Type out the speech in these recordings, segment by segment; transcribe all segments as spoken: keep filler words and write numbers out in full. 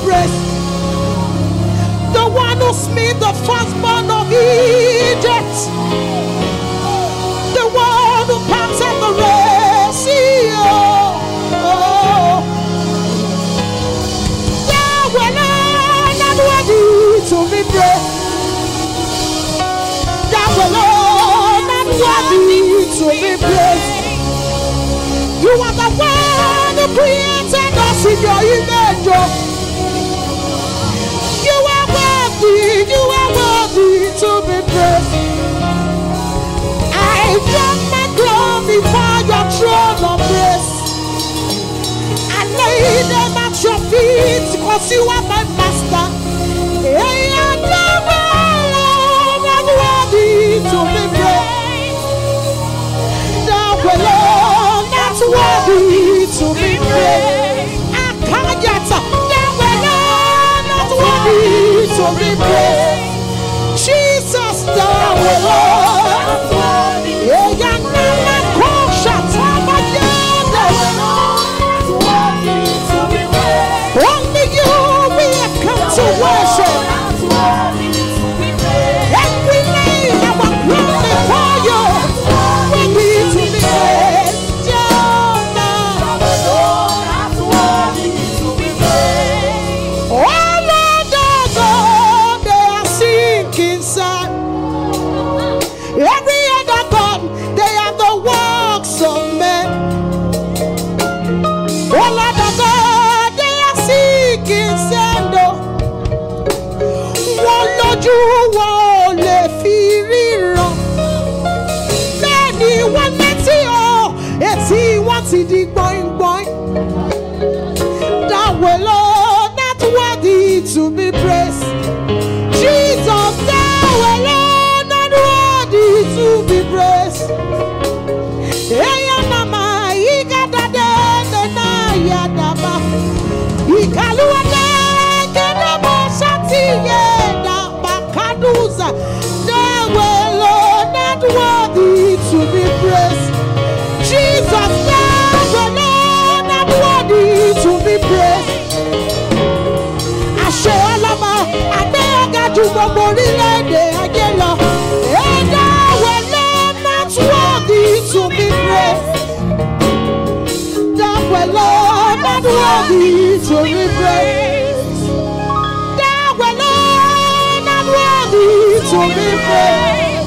praised. The one who smote the firstborn of Egypt. The one who parted the Red Sea. Oh, oh. Yahweh, Lord, not worthy to be praised. Yahweh, Lord, not worthy to be praised. You are the one who created us in your image. You are worthy, you are worthy to be praised. I drop my glory before your throne of grace. I lay them at your feet because you are my master. Hey, I love I'm worthy to be praised. Thou alone, that's worthy to be praised. I can't get thou alone, that's worthy to be praised. Jesus, thou alone. Yeah, yeah, never call shots on my only you we have come to worship. Every day I will come before you. We need to be praised. All of God, they are sinking sad. Every other God, they are the works of men. All other God, they are sinking sand. One Lord, you won't let fear run. Many one let you, it's he wants it boing boing. That will Lord, not worthy to be praised. Jesus, thou alone, not worthy to be praised. Hey, mama, he got that then I had that. He can't do it. Get the boss at the Bakaduza. Thou alone, not worthy to be praised. Jesus, thou alone, not worthy to be praised. I share Alama, I beg you for more again. And thou alone, not worthy to be praised. Thou alone, not worthy to be praised. Thou alone, not worthy to be praised.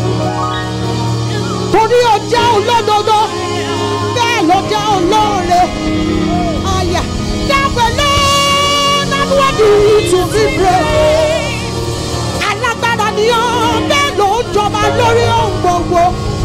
Torí ọjà olódodo, bẹ́ẹ̀ lọ́jà olóore. Ọ̀yà, thou alone, not worthy to be praised. Alágbára ni ọ́, bẹ́ẹ̀ ló ń jọba lórí ohun gbogbo.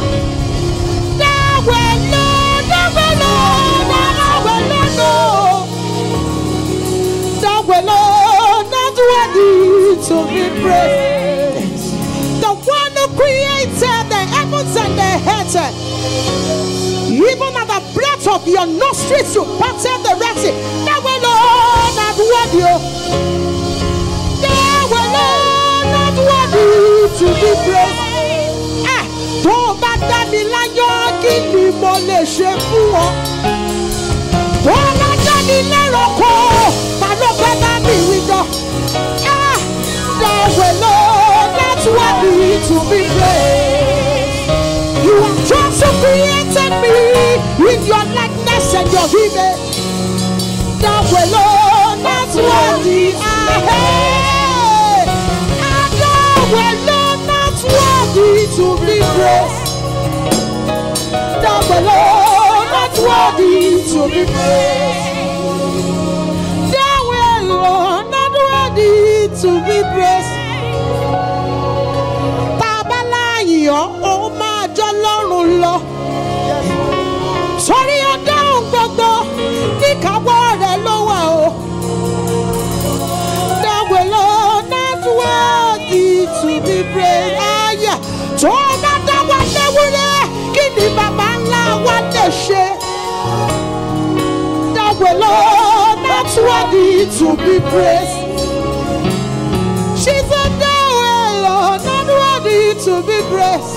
Thou alone, thou alone, thou alone, thou alone, not worthy to be praised. The one who created the heavens and the earth. Even at the breath of your nostrils, you parted the Red Sea. Thou alone, not worthy. Thou alone, not worthy to be praised. Ah, tó bá dá mi láyọ̀, kí ni mo lè ṣe fún ọ? Tó bá dá mi lẹ́rọ̀kọ́, ta ló fẹ́ bá mi wí jọ? Ah, thou alone, not worthy to be praised. You have just created me in your likeness and your image. Thou alone, not worthy. Ah, hey. Ah, thou alone, not worthy to be praised. Thou alone, not worthy to be praised. Thou alone, not worthy to be praised. Tabaláyọ̀, ó máa jọ lọ́rùn lọ. Sórí ọdún gbogbo ní káwọ́ rẹ̀ ló wà o. Thou alone, not worthy to be praised. Ayà tó bá dá wa léwúrẹ́, kí ni bàbá ńlá wa lè ṣe? Thou alone, not worthy to be praised. She said, thou alone, not worthy to be praised.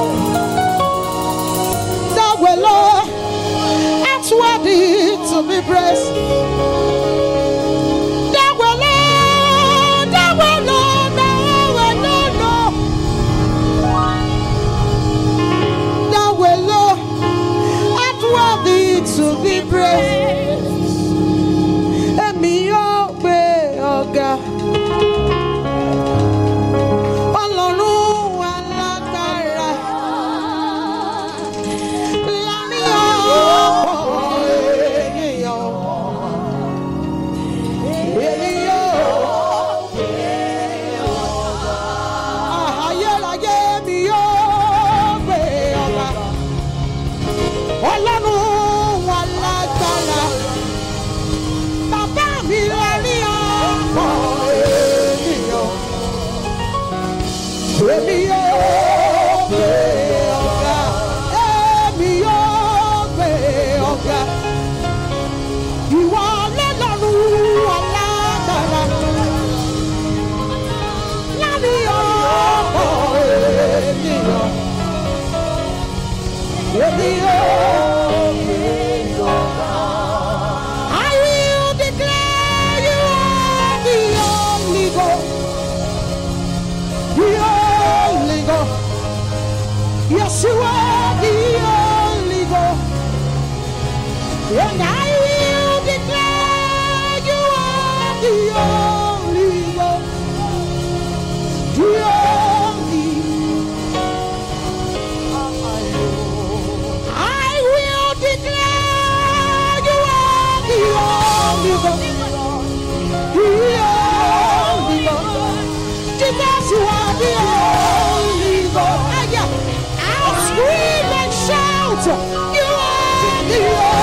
Thou alone, not worthy to be praised. Thou èmi yóò gbé ọ̀gá, èmi yóò gbé ọ̀gá. Ìwọ lọ́lọ́run alágbára, láàrin ọ̀pọ̀ ènìyàn, èmi yóò gbé ọ̀gá. I will declare you are the only God, the only God. Yes, you are the only God. And I will declare you are the only God, the only. I will declare you are the only God, the only God. Jesus, you are the only God. I'll scream and shout, you are the only God.